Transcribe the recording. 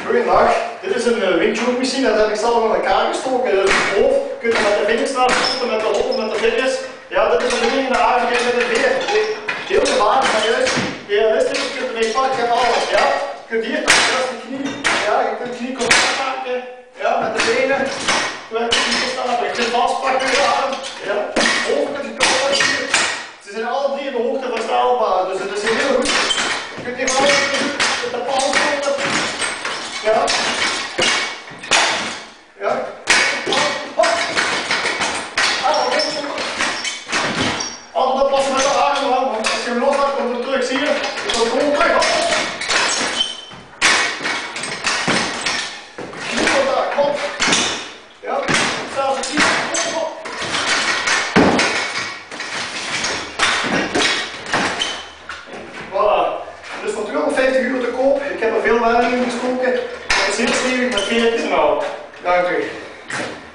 Goedendag, dit is een windtunemachine, dat heb ik zelf aan elkaar gestoken. Dat is het hoofd, je kunt er met de vingers naar stoten, met de hop of met de vingers. Ja, dit is een begin in de aardigheid met een veer. Heel gevaarlijk, maar juist realistisch, je kunt ermee pakken en alles. Ja? Je kunt hier pakken, de knie, ja, je kunt knie contact maken, ja, met de benen. Je kunt vastpakken met de arm, ja. Hoofd met je koppen hier. Ze zijn alle drie in de hoogte verstelbaar, dus het is heel goed. Je kunt hier gewoon met de palm stoten. Ja. Ja. Altijd oppassen met de armen, want als je hem los hebt, komt het terug, zie je? Je komt gewoon terug. Kniecontact, kom. Ja, zelfs het knie. Voilà. Dus voor 250 euro te koop. Ik heb er veel wel in gestoken. Het is heel stevig met veertjes en al. Dank u.